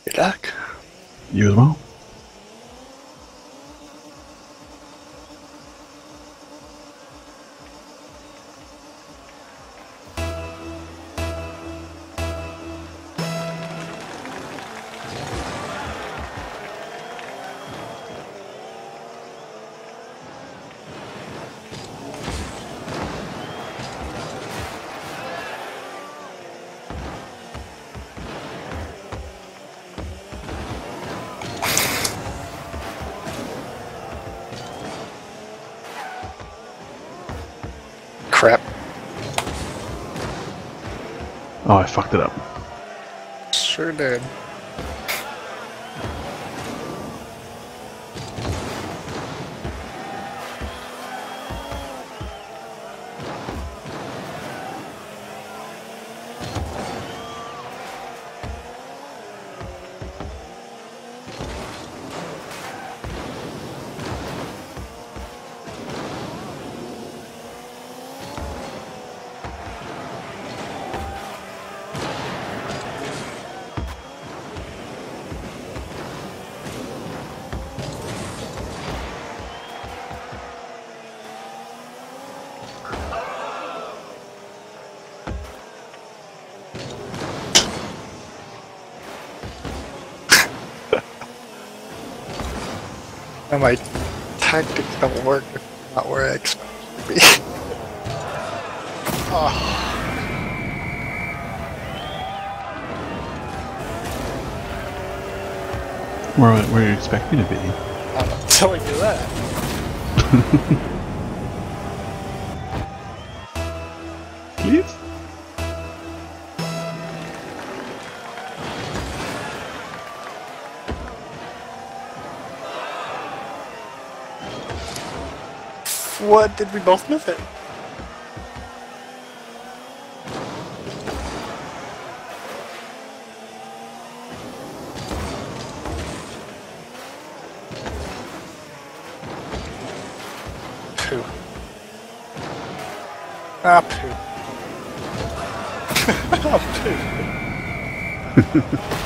Good luck. You as well. Crap. Oh, I fucked it up. Sure did. Now my tactics don't work if it's not where I expect it to be. Oh. Where you expect me to be? I'm not telling you that. Please? What did we both miss it? Poo. Ah, poo. Ah, poo.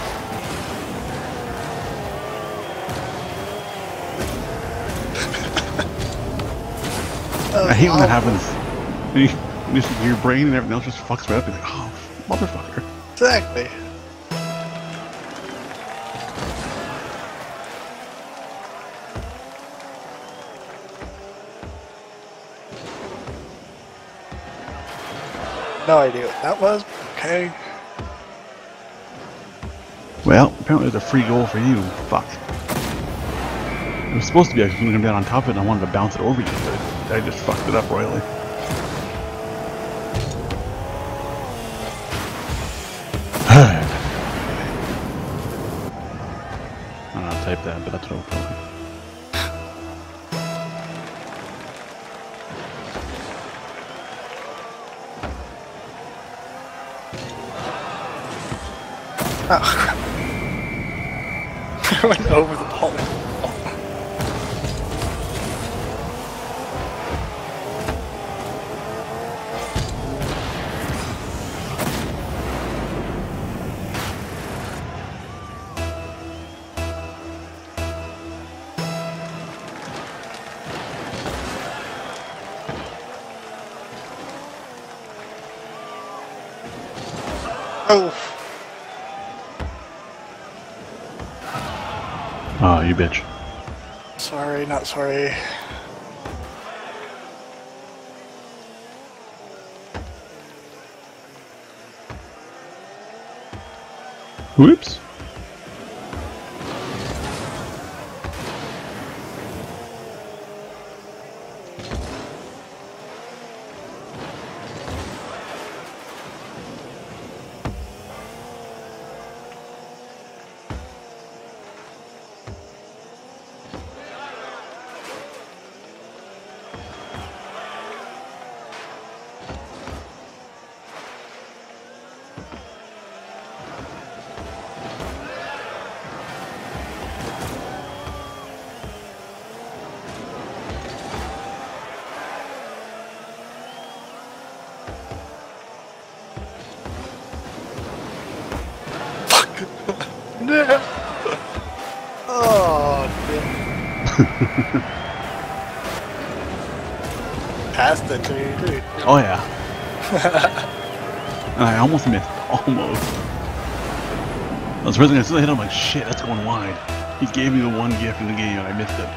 I hate when that happens. Your brain and everything else just fucks right up. You're like, oh, motherfucker. Exactly. No idea what that was. Okay. Well, apparently there's a free goal for you. Fuck. It was supposed to be I was going to come down on top of it and I wanted to bounce it over you, but I just fucked it up royally. I don't know how to type that, but that's what I'll tell you. Oh, crap. I went over the ball. Oh. Oh, you bitch. Sorry, not sorry. Whoops. No. Passed it to you, dude. Oh yeah. And I almost missed. Almost. I was first thing I hit him, I'm like, shit, that's going wide. He gave me the one gift in the game and I missed it.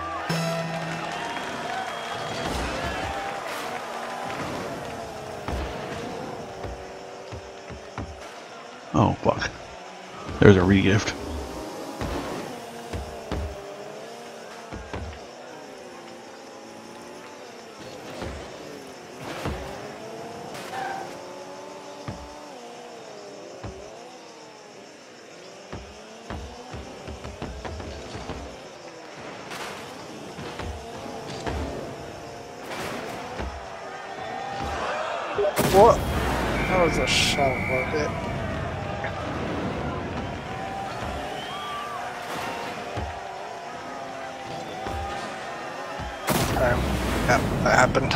Oh, fuck. There's a re-gift. What? That was a shot, wasn't it? Yep, that happened.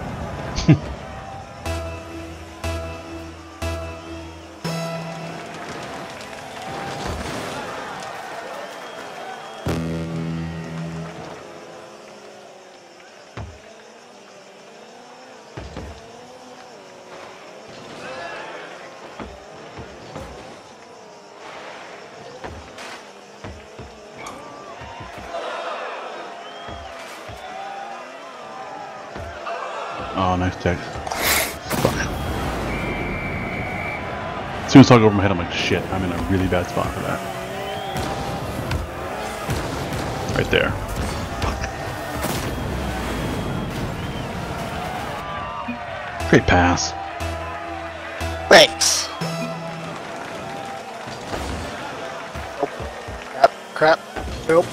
Oh, nice check. Fuck. As soon as I go over my head, I'm like, shit, I'm in a really bad spot for that. Right there. Fuck. Great pass. Thanks. Oh, crap. Nope.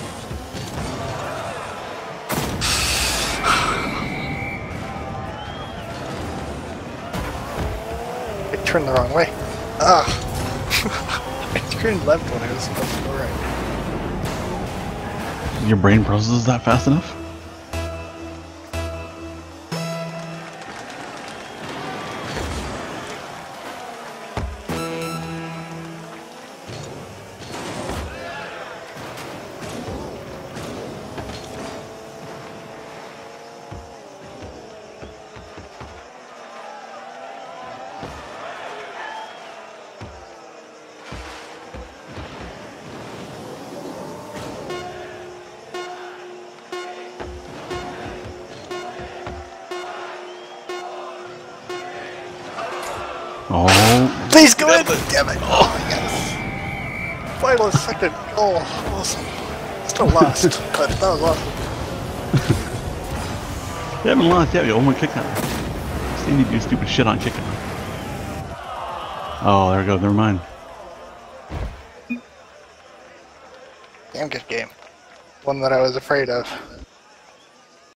Turned the wrong way. Ah! I turned left when I was supposed to go right. Your brain processes that fast enough? Oh. Please go in! Damn it! Oh, yes! Final second goal. Awesome. Still lost, but that was awesome. You haven't lost yet, you got one more kick on. Still need to do stupid shit on kicking. Oh, there we go, never mind. Damn good game. One that I was afraid of.